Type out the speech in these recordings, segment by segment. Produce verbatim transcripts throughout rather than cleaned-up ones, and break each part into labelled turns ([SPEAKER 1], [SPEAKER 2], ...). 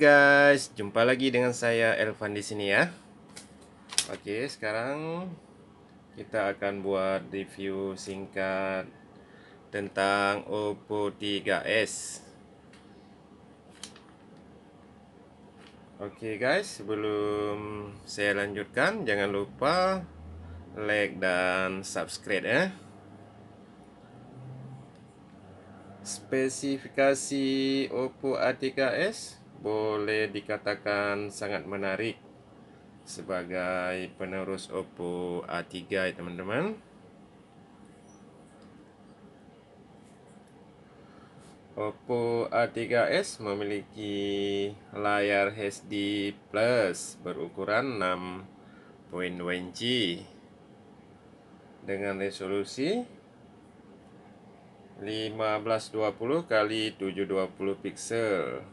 [SPEAKER 1] guys, jumpa lagi dengan saya Elvan di sini ya. Oke, sekarang kita akan buat review singkat tentang Oppo tiga S. Oke guys, sebelum saya lanjutkan, jangan lupa like dan subscribe ya. Spesifikasi Oppo A tiga S boleh dikatakan sangat menarik sebagai penerus Oppo A tiga ya teman-teman. Oppo A tiga S memiliki layar H D Plus berukuran enam koma dua inci dengan resolusi lima belas dua puluh kali tujuh ratus dua puluh piksel.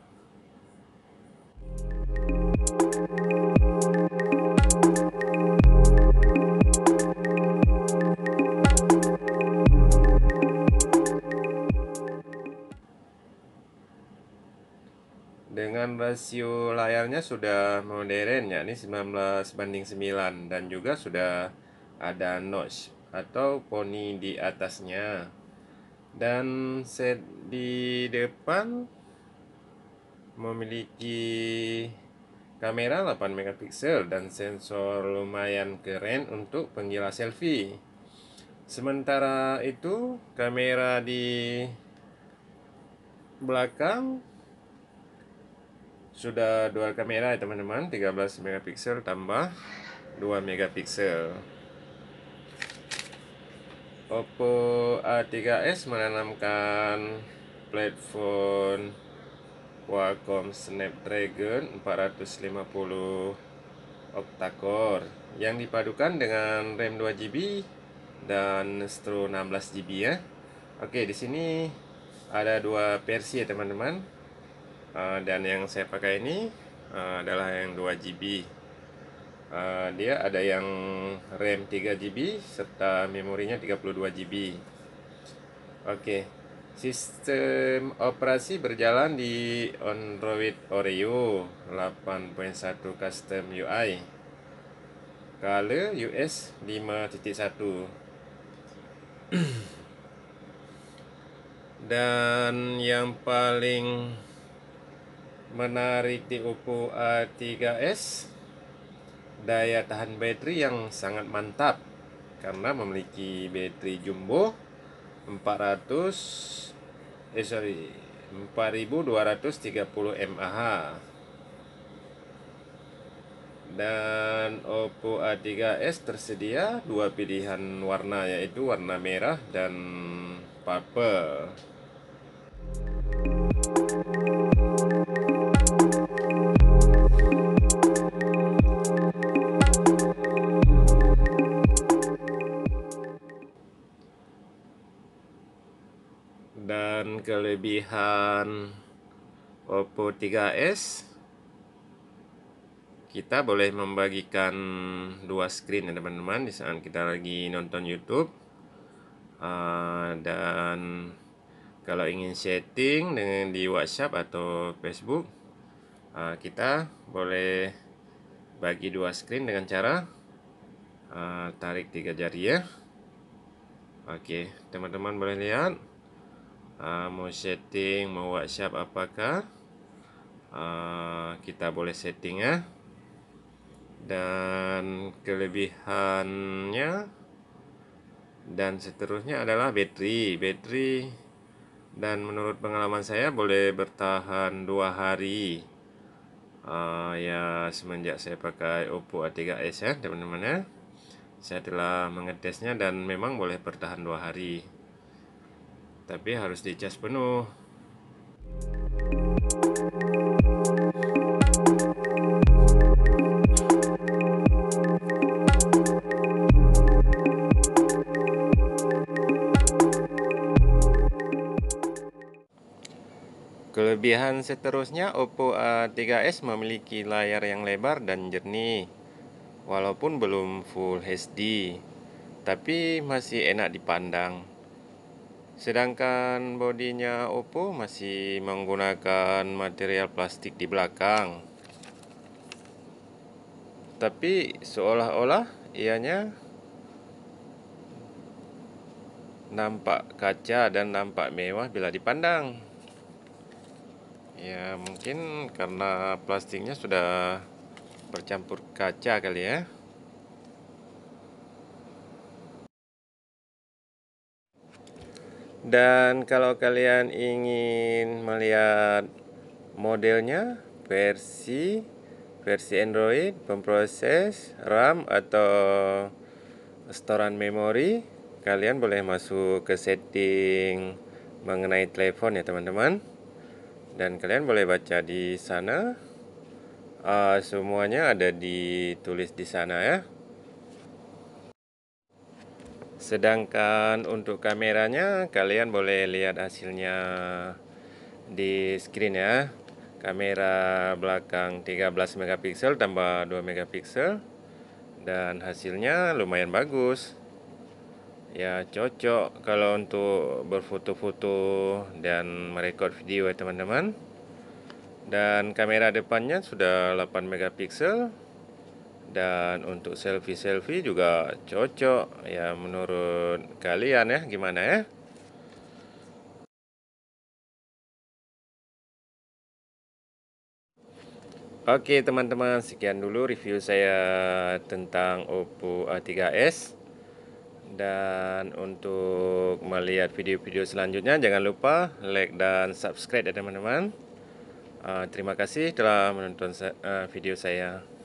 [SPEAKER 1] Dengan rasio layarnya sudah modern ya, ini sembilan belas banding sembilan, dan juga sudah ada notch atau poni di atasnya. Dan set di depan memiliki kamera delapan megapiksel dan sensor lumayan keren untuk penggila selfie. Sementara itu, kamera di belakang sudah dual kamera ya teman-teman, tiga belas megapiksel tambah dua megapiksel. Oppo A tiga S menanamkan platform Qualcomm Snapdragon empat ratus lima puluh octa-core yang dipadukan dengan RAM dua giga dan Stro enam belas giga ya. Oke, di sini ada dua versi ya teman-teman. Uh, dan yang saya pakai ini uh, adalah yang dua giga. Uh, dia ada yang RAM tiga giga serta memorinya tiga puluh dua giga. Oke, sistem operasi berjalan di Android Oreo delapan titik satu Custom U I Kale U S lima titik satu. Dan yang paling menarik di Oppo A tiga S, daya tahan baterai yang sangat mantap karena memiliki baterai jumbo empat ratus eh sorry empat ribu dua ratus tiga puluh mAh. Dan Oppo A tiga S tersedia dua pilihan warna, yaitu warna merah dan purple. Dan kelebihan Oppo tiga S, kita boleh membagikan dua screen ya teman-teman di saat kita lagi nonton YouTube. Uh, dan kalau ingin setting dengan di WhatsApp atau Facebook, uh, kita boleh bagi dua screen dengan cara uh, tarik tiga jari ya. Oke, teman-teman boleh lihat. Uh, mau setting, mau WhatsApp apakah, uh, kita boleh setting ya. Dan kelebihannya dan seterusnya adalah baterai baterai dan menurut pengalaman saya boleh bertahan dua hari uh, ya, semenjak saya pakai Oppo A tiga S ya teman-teman ya. Saya telah mengetesnya dan memang boleh bertahan dua hari, tapi harus dicas penuh. Kelebihan seterusnya, Oppo A tiga S memiliki layar yang lebar dan jernih. Walaupun belum full H D, tapi masih enak dipandang. Sedangkan bodinya Oppo masih menggunakan material plastik di belakang. Tapi seolah-olah ianya nampak kaca dan nampak mewah bila dipandang. Ya, mungkin karena plastiknya sudah bercampur kaca kali ya. Dan kalau kalian ingin melihat modelnya, versi versi Android, pemproses, RAM atau storan memori, kalian boleh masuk ke setting mengenai telepon ya teman-teman. Dan kalian boleh baca di sana. Uh, semuanya ada ditulis di sana ya. Sedangkan untuk kameranya, kalian boleh lihat hasilnya di screen ya. Kamera belakang tiga belas megapiksel tambah dua megapiksel. Dan hasilnya lumayan bagus. Ya, cocok kalau untuk berfoto-foto dan merekod video ya teman-teman. Dan kamera depannya sudah delapan megapiksel. Dan untuk selfie-selfie juga cocok ya menurut kalian ya, gimana ya? Oke teman-teman, sekian dulu review saya tentang Oppo A tiga s. Dan untuk melihat video-video selanjutnya jangan lupa like dan subscribe ya teman-teman. uh, Terima kasih telah menonton uh, video saya.